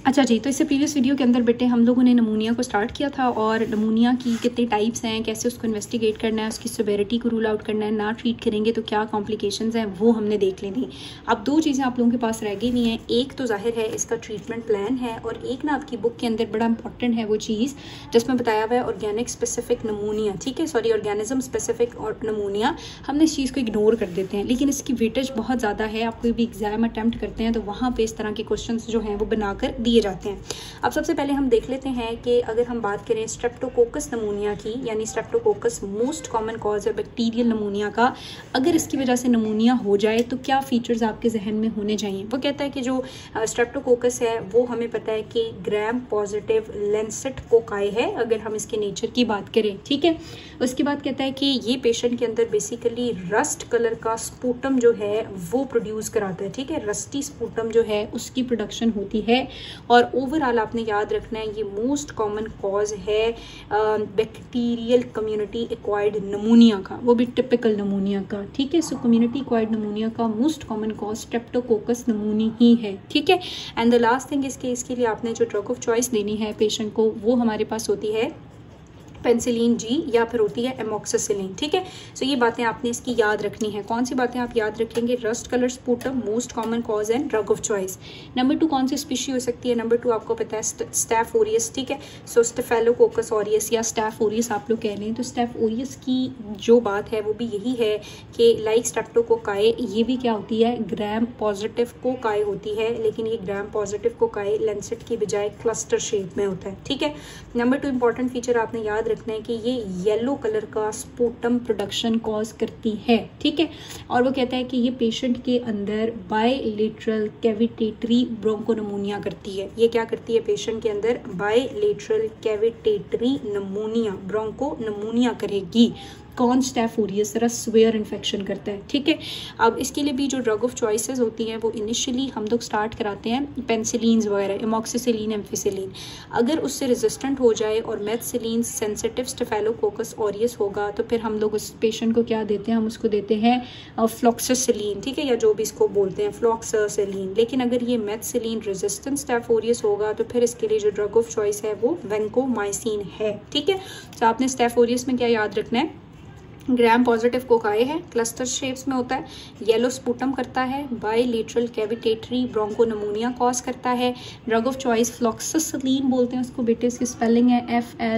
अच्छा जी, तो इससे प्रीवियस वीडियो के अंदर बेटे हम लोगों ने नमूनिया को स्टार्ट किया था और नमूनिया की कितने टाइप्स हैं, कैसे उसको इन्वेस्टिगेट करना है, उसकी सिवियरिटी को रूल आउट करना है, ना ट्रीट करेंगे तो क्या कॉम्प्लिकेशंस हैं वो हमने देख ली थी। अब दो चीज़ें आप लोगों के पास रह गई हुई हैं। एक तो जाहिर है इसका ट्रीटमेंट प्लान है और एक ना आपकी बुक के अंदर बड़ा इंपॉर्टेंट है वो चीज़ जिसमें बताया हुआ है ऑर्गेनिक स्पेसिफिक नमूनिया, ठीक है, सॉरी ऑर्गेनिज्म स्पेसिफिक और नमूनिया। हमने इस चीज़ को इग्नोर कर देते हैं, लेकिन इसकी वेटेज बहुत ज़्यादा है। आप कोई भी एग्जाम अटैम्प्ट करते हैं तो वहाँ पर इस तरह के क्वेश्चन जो हैं वो बनाकर दिए जाते हैं। अब सबसे पहले हम देख लेते हैं कि अगर हम बात करें स्ट्रेप्टोकोकस नमूनिया की, यानी स्ट्रेप्टोकोकस मोस्ट कॉमन कॉज है बैक्टीरियल नमूनिया का, अगर इसकी वजह से नमूनिया हो जाए तो क्या फीचर्स आपके जहन में होने चाहिए। वो कहता है कि जो स्ट्रेप्टोकोकस है वो हमें पता है कि ग्राम पॉजिटिव लेंसेट कोकाई है अगर हम इसके नेचर की बात करें, ठीक है। उसके बाद कहता है कि ये पेशेंट के अंदर बेसिकली रस्ट कलर का स्पूटम जो है वो प्रोड्यूस कराता है, ठीक है, रस्टी स्पूटम जो है उसकी प्रोडक्शन होती है। और ओवरऑल आपने याद रखना है ये मोस्ट कॉमन कॉज है बैक्टीरियल कम्युनिटी एक्वायर्ड नमूनिया का, वो भी टिपिकल नमूनिया का, ठीक है। सो कम्युनिटी एक्वायर्ड नमूनिया का most common cause streptococcus pneumonia ही है, ठीक है। एंड द लास्ट थिंग इसके लिए आपने जो ड्रग ऑफ चॉइस देनी है पेशेंट को वो हमारे पास होती है पेंसिलिन जी या फिर होती है एमोक्सिसिलिन, ठीक है। सो ये बातें आपने इसकी याद रखनी है। कौन सी बातें आप याद रखेंगे? Rust colour sputum most common cause and drug of choice. Number 2 कौन सी स्पीशी हो सकती है? नंबर 2 आपको पता है स्टैफ ओरियस, ठीक है। सो स्टेफेलोकोकस ओरियस या स्टैफ ओरियस आप लोग कह रहे हैं, तो स्टैफ ओरियस की जो बात है वो भी यही है कि लाइक स्ट्रेप्टोकोकाई ये भी क्या होती है, ग्राम पॉजिटिव कोकाई होती है, लेकिन ये ग्राम पॉजिटिव कोकाई लेंसेट की बजाय क्लस्टर शेप में होता है, ठीक है। नंबर 2 इंपॉर्टेंट फीचर आपने याद रखना है कि ये येलो कलर का स्पूटम प्रोडक्शन कॉज करती है, ठीक है। और वो कहता है कि ये पेशेंट के अंदर बायलेटरल कैविटेटरी ब्रोंकोनमोनिया करती है। ये क्या करती है? पेशेंट के अंदर बायलेटरल कैविटेटरी नमोनिया ब्रोंकोनमोनिया करेगी। कौन? स्टैफ ओरियस, रसवेयर इन्फेक्शन करता है, ठीक है। अब इसके लिए भी जो ड्रग ऑफ चॉइसेस होती हैं वो इनिशियली हम लोग स्टार्ट कराते हैं पेंसिलिन्स वगैरह, एमोक्सिसिलिन, एम्फिसिलिन। अगर उससे रेजिस्टेंट हो जाए और मेथिसिलिन सेंसिटिव स्टेफेलोकोकस ऑरियस होगा तो फिर हम लोग उस पेशेंट को क्या देते हैं? हम उसको देते हैं फ्लॉक्सासिलिन, ठीक है, या जो भी इसको बोलते हैं फ्लॉक्सासिलिन। लेकिन अगर ये मेथिसिलिन रेजिस्टेंट स्टैफ ओरियस होगा तो फिर इसके लिए जो ड्रग ऑफ चॉइस है वो वेंकोमाइसिन है, ठीक है। तो आपने स्टैफ ओरियस में क्या याद रखना है? ग्राम पॉजिटिव कोकाई है, क्लस्टर शेप्स में होता है, येलो स्पूटम करता है, बायलेटरल कैविटेटरी ब्रोंकोनमोनिया कॉज करता है। ड्रग ऑफ चॉइस फ्लॉक्सासिलिन बोलते हैं उसको बेटे, इसकी स्पेलिंग है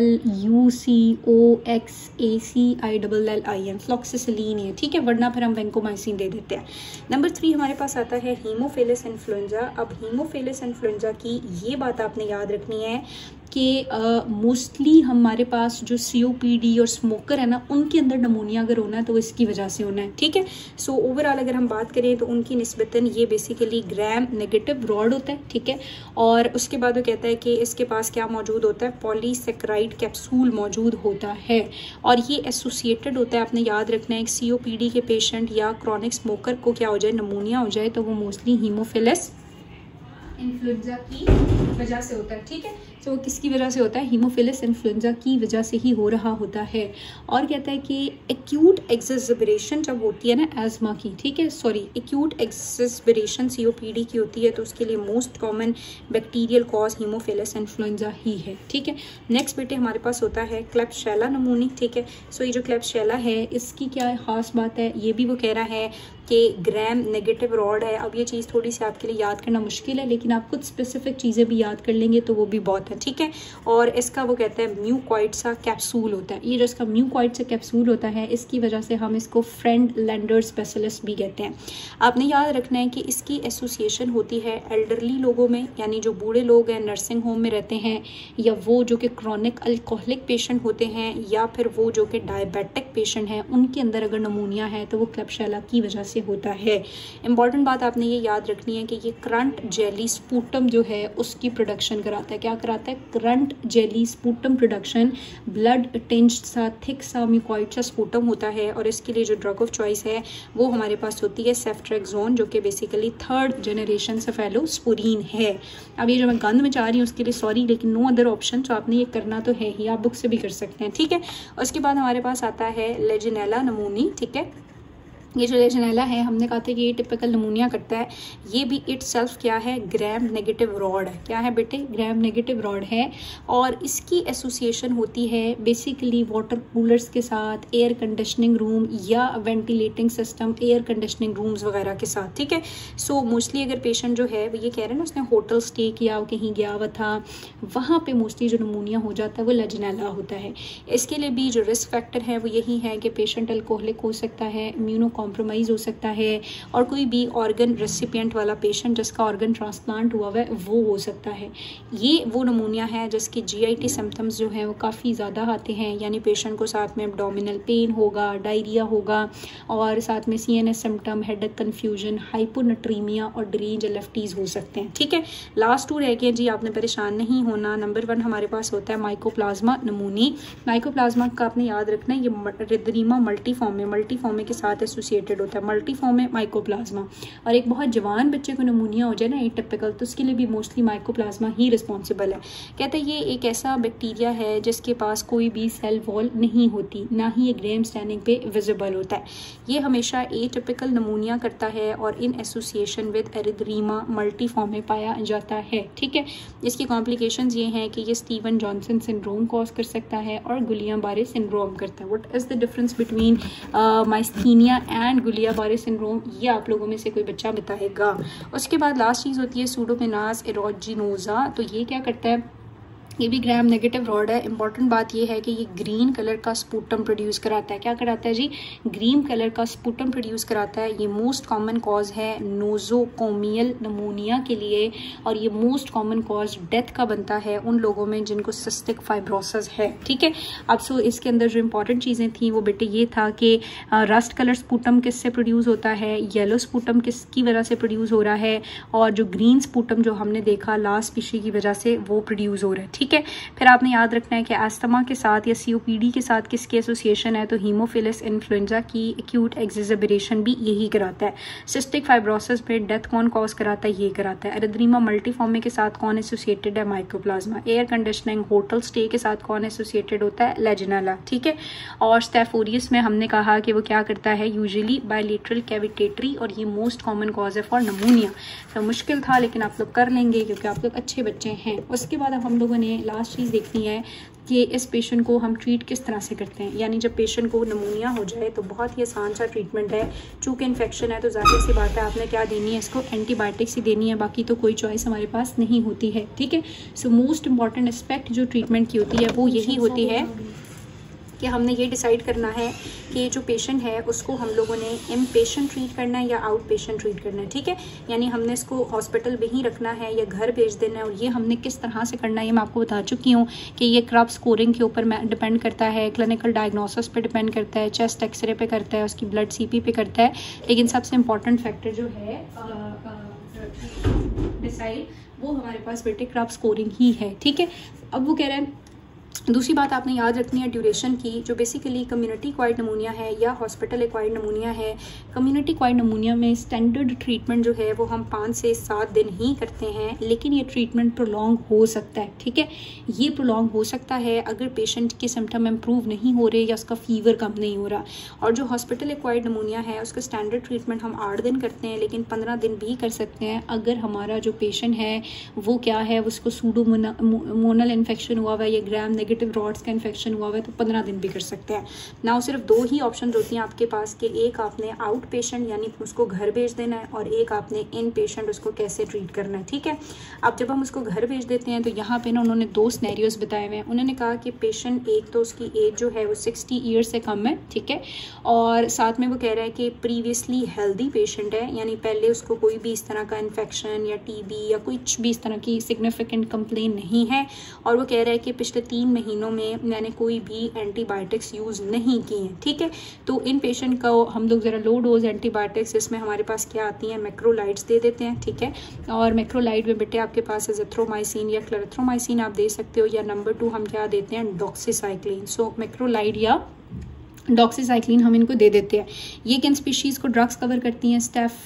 FLUCOXACILLIN, फ्लॉक्सासिलिन है, ठीक है, वरना फिर हम वेंकोमाइसिन दे देते हैं। नंबर 3 हमारे पास आता है हीमोफिलस इन्फ्लुएंजा। अब हीमोफिलस इन्फ्लुएंजा की ये बात आपने याद रखनी है कि मोस्टली हमारे पास जो COPD और स्मोकर है ना उनके अंदर नमूनिया अगर होना है तो इसकी वजह से होना है, ठीक है। सो ओवरऑल अगर हम बात करें तो उनकी निस्बतन ये बेसिकली ग्राम नेगेटिव रॉड होता है, ठीक है। और उसके बाद वो कहता है कि इसके पास क्या मौजूद होता है? पॉलीसेक्राइड कैप्सूल मौजूद होता है और ये एसोसिएटेड होता है। आपने याद रखना है COPD के पेशेंट या क्रॉनिक स्मोकर को क्या हो जाए, नमूनिया हो जाए, तो वो मोस्टली हीमोफिलस इन्फ्लुएंजा की वजह से होता है, ठीक है। तो किसकी वजह से होता है? हीमोफिलस इन्फ्लुएंजा की वजह से ही हो रहा होता है। और कहता है कि एक्यूट एक्सेसबरेशन जब होती है ना एज़मा की, ठीक है, सॉरी एक्यूट एक्सेसबरेशन COPD की होती है तो उसके लिए most common bacterial cause haemophilus influenzae ही है, ठीक है। नेक्स्ट बेटे हमारे पास होता है क्लेब्सिएला नमूनी, ठीक है। सो ये जो क्लेब्सिएला है इसकी क्या खास बात है? ये भी वो कह रहा है कि ग्राम नेगेटिव रॉड है। अब ये चीज़ थोड़ी सी आपके लिए याद करना मुश्किल है, लेकिन आप कुछ स्पेसिफिक चीज़ें भी याद कर लेंगे तो वो भी बहुत है, ठीक है। और इसका वो कहते हैं म्यूकॉइड सा कैप्सूल होता है। ये जो इसका म्यूकॉइड सा कैप्सूल होता है इसकी वजह से हम इसको फ्रेंड लैंडर स्पेशलिस्ट भी कहते हैं। आपने याद रखना है कि इसकी एसोसिएशन होती है एल्डरली लोगों में, यानी जो बूढ़े लोग हैं, नर्सिंग होम में रहते हैं, या वो जो कि क्रॉनिक अल्कोहलिक पेशेंट होते हैं, या फिर वो जो कि डायबिटिक पेशेंट हैं, उनके अंदर अगर नमूनिया है तो वो क्लेब्सिएला की वजह से होता है। इंपॉर्टेंट बात आपने ये याद रखनी है कि ये करंट जेली स्पूटम जो है उसकी प्रोडक्शन कराता है। क्या कराता है? Currant jelly sputum production. Blood tinged सा थिक सा म्यूकॉइड सा स्पूटम होता है और इसके लिए जो ड्रग ऑफ चॉइस है वो हमारे पास होती है सेफ्ट्रेक्सोन, जो कि बेसिकली 3rd जनरेशन सेफेलोस्पोरीन है। अब ये जो मैं गंद में चाह रही हूँ उसके लिए सॉरी, लेकिन नो अदर ऑप्शन, तो आपने ये करना तो है ही, आप बुक से भी कर सकते हैं, ठीक है। उसके बाद हमारे पास आता है लेजिनेला नमूनी, ठीक है। ये जो लेजनेला है हमने कहा था कि ये टिपिकल नमूनिया करता है, ये भी इट सेल्फ क्या है, ग्राम नेगेटिव रॉड है। क्या है बेटे, ग्राम नेगेटिव रॉड है। और इसकी एसोसिएशन होती है बेसिकली वाटर कूलर्स के साथ, एयर कंडीशनिंग रूम या ventilating system, air conditioning rooms वगैरह के साथ, ठीक है। सो मोस्टली अगर पेशेंट जो है वो ये कह रहे हैं ना उसने होटल स्टे किया, कहीं गया हुआ था, वहाँ पे मोस्टली जो नमूनिया हो जाता है वो लेजनेला होता है। इसके लिए भी जो रिस्क फैक्टर है वो यही है कि पेशेंट अल्कोहलिक हो सकता है, इम्यूनो कॉम्प्रोमाइज़ हो सकता है, और कोई भी ऑर्गन रेसिपिएंट वाला पेशेंट जिसका ऑर्गन ट्रांसप्लांट हुआ हुआ है वो हो सकता है। ये वो नमूनिया है जिसके जीआईटी सिम्टम्स जो हैं वो काफ़ी ज़्यादा आते हैं, यानी पेशेंट को साथ में एब्डोमिनल पेन होगा, डायरिया होगा, और साथ में CNS symptom, headache, confusion, hyponatraemia और डिरेंज एलएफटीज हो सकते हैं, ठीक है। लास्ट 2 रह गए जी, आपने परेशान नहीं होना। नंबर 1 हमारे पास होता है माइकोप्लाज्मा नमूनी। माइकोप्लाज्मा का आपने याद रखना है, ये एरिथ्रीमा मल्टीफॉर्मे के साथ एसोसिएटेड होता है। मल्टीफॉर्म है माइकोप्लाज्मा, और एक बहुत जवान बच्चे को नमूनिया हो जाए ना एटिपिकल, तो उसके लिए भी मोस्टली माइकोप्लाज्मा ही रिस्पॉन्सिबल है। कहते हैं ये एक ऐसा बैक्टीरिया है जिसके पास कोई भी सेल वॉल नहीं होती, ना ही ये ग्रेम स्टैनिंग पे विजिबल होता है। ये हमेशा एटिपिकल नमूनिया करता है और in association with erythema multiforme में पाया जाता है, ठीक है। इसकी कॉम्प्लिकेशंस ये हैं कि ये स्टीवन जॉनसन सिंड्रोम कॉज कर सकता है और गुलिया-बारे सिंड्रोम करता है। What is the difference between myasthenia and Guillain Barre syndrome, ये आप लोगों में से कोई बच्चा बताएगा। उसके बाद लास्ट चीज़ होती है सूडोमोनास एरोजिनोसा। तो ये क्या करता है, ये भी ग्राम नेगेटिव रॉड है। इंपॉर्टेंट बात ये है कि ये ग्रीन कलर का स्पूटम प्रोड्यूस कराता है। क्या कराता है जी, ग्रीन कलर का स्पूटम प्रोड्यूस कराता है। ये मोस्ट कॉमन कॉज है नोजोकोमियल नमूनिया के लिए, और ये मोस्ट कॉमन कॉज डेथ का बनता है उन लोगों में जिनको सिस्टिक फाइब्रोसिस है, ठीक है। अब सो इसके अंदर जो इंपॉर्टेंट चीज़ें थी वो बेटे ये था कि रस्ट कलर स्पूटम किससे प्रोड्यूस होता है, येलो स्पूटम किसकी वजह से प्रोड्यूस हो रहा है, और जो ग्रीन स्पूटम जो हमने देखा लास्ट स्पीशी की वजह से वो प्रोड्यूस हो रहा है, ठीक है। फिर आपने याद रखना है कि अस्थमा के साथ या सीओपीडी के साथ किसकी एसोसिएशन है, तो हीमोफिलस इन्फ्लुएंजा की एक्यूट एक्सैजरेशन भी यही कराता है। सिस्टिक फाइब्रोसिस में डेथ कौन कॉज कराता है, ये कराता है। एरिथ्रीमा मल्टीफॉर्मे के साथ कौन एसोसिएटेड है, mycoplasma. Air conditioning, hotel stay के साथ कौन एसोसिएटेड होता है, लेजनेला, ठीक है। और स्टेफोरियस में हमने कहा कि वो क्या करता है, यूजुअली बायलेटरल कैविटेटरी, और ये मोस्ट कॉमन कॉज है फॉर नमूनिया। तो मुश्किल था लेकिन आप लोग कर लेंगे क्योंकि आप लोग अच्छे बच्चे हैं। उसके बाद अब हम लोगों ने लास्ट चीज़ देखनी है कि इस पेशेंट को हम ट्रीट किस तरह से करते हैं। यानी जब पेशेंट को नमूनिया हो जाए तो बहुत ही आसान सा ट्रीटमेंट है। चूँकि इन्फेक्शन है तो ज़ाहिर सी बात है आपने क्या देनी है, इसको एंटीबायोटिक्स ही देनी है, बाकी तो कोई चॉइस हमारे पास नहीं होती है, ठीक है। सो मोस्ट इंपॉर्टेंट एस्पेक्ट जो ट्रीटमेंट की होती है वो यही होती है कि हमने ये डिसाइड करना है कि जो पेशेंट है उसको हम लोगों ने इन पेशेंट ट्रीट करना है या आउट पेशेंट ट्रीट करना है, ठीक है। यानी हमने इसको हॉस्पिटल में ही रखना है या घर भेज देना है, और ये हमने किस तरह से करना है ये मैं आपको बता चुकी हूँ कि ये क्रब स्कोरिंग के ऊपर डिपेंड करता है, क्लिनिकल डायग्नोसिस पे डिपेंड करता है, चेस्ट एक्सरे पे करता है, उसकी ब्लड सीपी पे करता है। लेकिन सबसे इम्पॉर्टेंट फैक्टर जो है डिसाइड वो हमारे पास बेटे क्रब स्कोरिंग ही है, ठीक है। अब वो कह रहे हैं दूसरी बात आपने याद रखनी है ड्यूरेशन की, जो बेसिकली कम्युनिटी एक्वायर्ड नमूनिया है या हॉस्पिटल एक्वायर्ड नमूनिया है। कम्युनिटी एक्वायर्ड नमूनिया में स्टैंडर्ड ट्रीटमेंट जो है वो हम 5 से 7 दिन ही करते हैं, लेकिन ये ट्रीटमेंट प्रोलॉन्ग हो सकता है, ठीक है। ये प्रोलॉन्ग हो सकता है अगर पेशेंट के सिम्टम इम्प्रूव नहीं हो रहे या उसका फीवर कम नहीं हो रहा। और जो हॉस्पिटल एक्वायर्ड नमूनिया है उसका स्टैंडर्ड ट्रीटमेंट हम 8 दिन करते हैं, लेकिन 15 दिन भी कर सकते हैं अगर हमारा जो पेशेंट है वो क्या है, उसको सूडोमोनल इन्फेक्शन हुआ हुआ है या ग्राम नेगेटिव रॉड्स का इन्फेक्शन हुआ हुआ है, तो 15 दिन भी कर सकते हैं ना। सिर्फ 2 ही ऑप्शन होती हैं आपके पास कि एक आपने आउट पेशेंट यानी उसको घर भेज देना है, और एक आपने इन पेशेंट उसको कैसे ट्रीट करना है, ठीक है। अब जब हम उसको घर भेज देते हैं तो यहाँ पे ना उन्होंने 2 सिनेरियोज बताए हुए हैं। उन्होंने कहा कि पेशेंट एक तो उसकी एज जो है वो 60 ईयर्स से कम है, ठीक है, और साथ में वो कह रहा है कि प्रीवियसली हेल्दी पेशेंट है, यानी पहले उसको कोई भी इस तरह का इन्फेक्शन या टीबी या कुछ भी इस तरह की सिग्निफिकेंट कंप्लेन नहीं है, और वो कह रहा है कि पिछले 3 महीनों में मैंने कोई भी एंटीबायोटिक्स यूज़ नहीं की हैं, ठीक है। तो इन पेशेंट को हम लोग ज़रा लो डोज एंटीबायोटिक्स, इसमें हमारे पास क्या आती हैं, मैक्रोलाइड्स दे देते हैं, ठीक है। और मैक्रोलाइड में बेटे आपके पास एजिथ्रोमाइसिन या क्लोरेथ्रोमाइसिन आप दे सकते हो, या नंबर 2 हम क्या देते हैं, डॉक्सीसाइक्लिन। सो मैक्रोलाइड या डॉक्सीसाइक्लिन हम इनको दे देते हैं। ये किन स्पीशीज़ को ड्रग्स कवर करती हैं,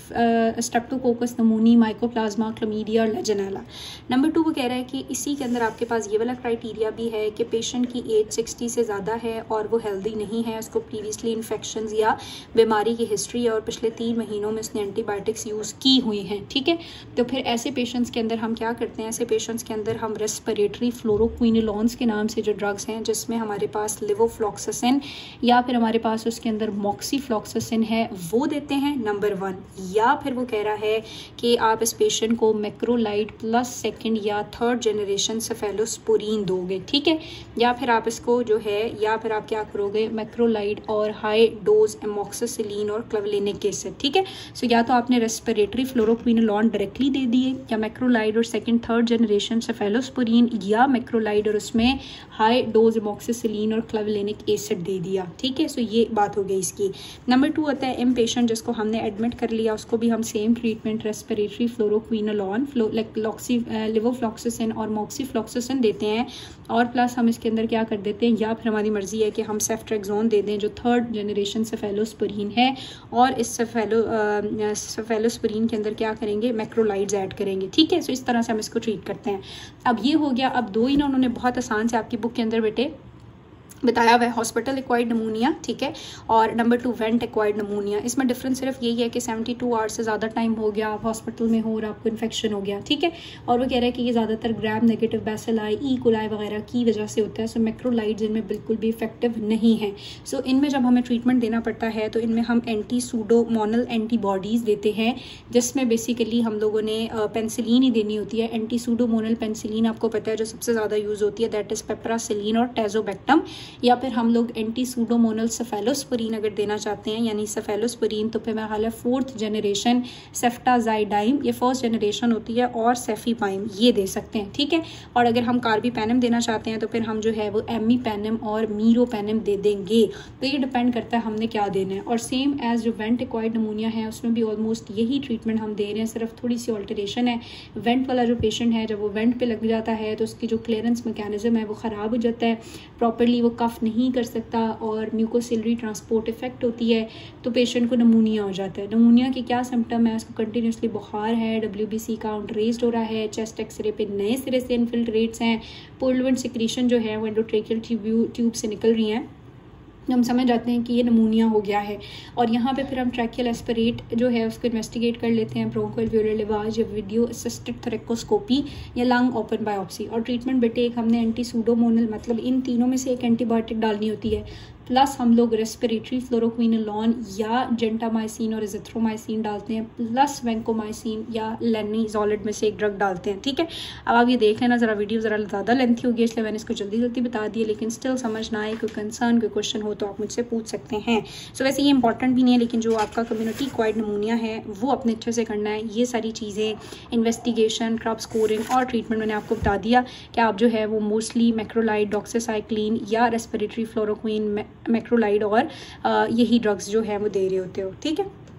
स्ट्रेप्टोकोकस नमूनी, माइकोप्लाज्मा, क्लमीडिया और लेजेनेला। नंबर 2 वो कह रहा है कि इसी के अंदर आपके पास ये वाला क्राइटेरिया भी है कि पेशेंट की एज 60 से ज़्यादा है और वो हेल्दी नहीं है, उसको प्रीवियसली इन्फेक्शंस या बीमारी की हिस्ट्री है और पिछले 3 महीनों में उसने एंटीबायोटिक्स यूज़ की हुई हैं, ठीक है। तो फिर ऐसे पेशेंट्स के अंदर हम क्या करते हैं, ऐसे पेशेंट्स के अंदर हम रेस्पिरेटरी फ्लोरोक्विनोलॉन्स के नाम से जो ड्रग्स हैं, जिसमें हमारे पास लिवोफ्लॉक्सासिन या फिर हमारे पास उसके अंदर मॉक्सीफ्लॉक्सासिन है, वो देते हैं नंबर 1। या फिर वो कह रहा है कि आप इस पेशेंट को मैक्रोलाइड प्लस सेकंड या थर्ड जनरेशन सेफेलोस्पोरीन दोगे, ठीक है। या फिर आप इसको जो है, या फिर आप क्या करोगे, मैक्रोलाइड और हाई डोज एमोक्सिसिलिन और क्लवलिनिक एसिड, ठीक है। सो या तो आपने रेस्पिरेटरी फ्लोरोक्विनोलॉन डायरेक्टली दे दिए, या मैक्रोलाइड और सेकंड थर्ड जनरेशन सेफेलोस्पोरीन, या मैक्रोलाइड और उसमें हाई डोज एमोक्सिसिलिन और क्लवलिनिक एसिड दे दिया, ठीक है। सो ये बात हो गई इसकी। नंबर 2 आता है एम पेशेंट जिसको हमने एडमिट कर लिया, उसको भी हम same treatment respiratory fluoroquinolone, levofloxacin और मॉक्सीफ्लॉक्सासिन देते हैं, और प्लस हम इसके अंदर क्या कर देते हैं, या फिर हमारी मर्जी है कि हम सेफ्ट्रेक्सोन दे दें जो थर्ड जनरेशन सेफेलोस्पोरीन है, और इस सेफेलोस्पोरीन के अंदर क्या करेंगे, मैक्रोलाइड्स ऐड करेंगे, ठीक है। सो इस तरह से हम इसको ट्रीट करते हैं। अब ये हो गया। अब 2 ही ना उन्होंने बहुत आसान से आपकी बुक के अंदर बेटे बताया हुआ है, हॉस्पिटल एक्वायर्ड नमूनिया, ठीक है, और नंबर 2 वेंट एक्वायर्ड नमूनिया। इसमें डिफरेंस सिर्फ यही है कि 72 आवर्स से ज़्यादा टाइम हो गया, आप हॉस्पिटल में हो और आपको इन्फेक्शन हो गया, ठीक है। और वो कह रहा है कि ये ज़्यादातर gram negative bacilli, E coli वगैरह की वजह से होता है। सो मैक्रोलाइड्स इनमें बिल्कुल भी इफेक्टिव नहीं है। सो इनमें जब हमें ट्रीटमेंट देना पड़ता है तो इनमें हम एंटी सूडोमोनल एंटीबॉडीज़ देते हैं, जिसमें बेसिकली हम लोगों ने पेंसिलिन ही देनी होती है। एंटी सूडोमोनल पेंसिलिन आपको पता है जो सबसे ज़्यादा यूज़ होती है, दैट इज़ पेप्रासिलिन और टेजोबैक्टम। या फिर हम लोग एंटी सूडोमोनल सेफेलोस्पोरीन अगर देना चाहते हैं, यानी सेफेलोस्पोरीन, तो फिर मेरा ख्याल है 4th जनरेशन सेफ्टाजाइडाइम, ये 1st जनरेशन होती है, और सेफीपाइम, ये दे सकते हैं, ठीक है। और अगर हम कार्बीपेनम देना चाहते हैं तो फिर हम जो है वो एमीपेनम और मीरोपेनम दे देंगे। तो ये डिपेंड करता है हमने क्या देना है। और सेम एज जो वेंट एक्वायर्ड नमूनिया है उसमें भी ऑलमोस्ट यही ट्रीटमेंट हम दे रहे हैं, सिर्फ थोड़ी सी ऑल्टरेशन है। वेंट वाला जो पेशेंट है, जब वो वेंट पे लग जाता है तो उसकी जो क्लियरेंस मैकेनिज्म है वो ख़राब हो जाता है, प्रॉपरली वो कफ नहीं कर सकता और म्यूकोसिलरी ट्रांसपोर्ट इफेक्ट होती है, तो पेशेंट को नमूनिया हो जाता है। नमूनिया के क्या सिम्टम है, उसको कंटिन्यूसली बुखार है, WBC काउंट रेज्ड हो रहा है, चेस्ट एक्सरे पे नए सिरे से इन्फिल्ट्रेट्स हैं, पोलवेंट सिक्रीशन जो है वो एंडोट्रेकियल ट्यूब से निकल रही हैं, हम समझ जाते हैं कि ये नमूनिया हो गया है। और यहाँ पे फिर हम ट्रैकियल एस्पिरेट जो है उसको इन्वेस्टिगेट कर लेते हैं, ब्रोंकोअल्वेओलर लिवाज या वीडियो असिस्टेड थोरेकोस्कोपी या लंग ओपन बायोप्सी। और ट्रीटमेंट बेटे एक हमने एंटी सूडोमोनल, मतलब इन तीनों में से एक एंटीबायोटिक डालनी होती है, प्लस हम लोग रेस्पिरेटरी फ्लोरोक्विनोलॉन या जेंटामाइसिन और एजिथ्रोमाइसिन डालते हैं, प्लस वैंकोमाइसिन या लेनिजोलिड में से एक ड्रग डालते हैं, ठीक है। अब आप ये देख लेना, ज़रा वीडियो ज़रा ज़्यादा लेंथी होगी इसलिए मैंने इसको जल्दी जल्दी बता दिया, लेकिन स्टिल समझ ना आए, कोई कंसर्न कोई क्वेश्चन हो तो आप मुझसे पूछ सकते हैं। सो वैसे ये इंपॉर्टेंट भी नहीं है, लेकिन जो आपका कम्युनिटी एक्वायर्ड नमूनिया है वो अपने अच्छे से करना है। ये सारी चीज़ें, इन्वेस्टिगेशन, क्रब स्कोरिंग और ट्रीटमेंट मैंने आपको बता दिया कि आप जो है वो मोस्टली मैक्रोलाइड, डॉक्सीसाइक्लिन या रेस्पिरेटरी फ्लोरोक्विन, मैक्रोलाइड और यही ड्रग्स जो है वो दे रहे होते हो, ठीक है।